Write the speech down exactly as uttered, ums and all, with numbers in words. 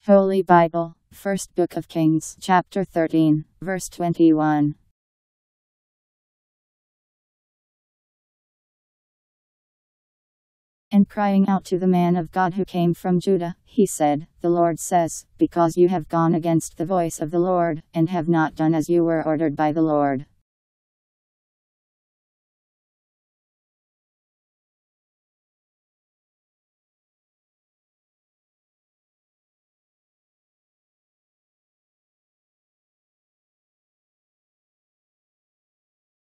Holy Bible, First Book of Kings, chapter thirteen, verse twenty-one. And crying out to the man of God who came from Judah, he said, "The Lord says, because you have gone against the voice of the Lord, and have not done as you were ordered by the Lord."